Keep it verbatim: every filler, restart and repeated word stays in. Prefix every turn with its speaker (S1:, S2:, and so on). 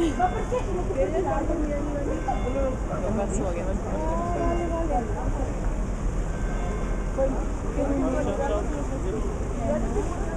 S1: Ma perché ti metti così largo?
S2: Non penso che non
S1: Poi che non mi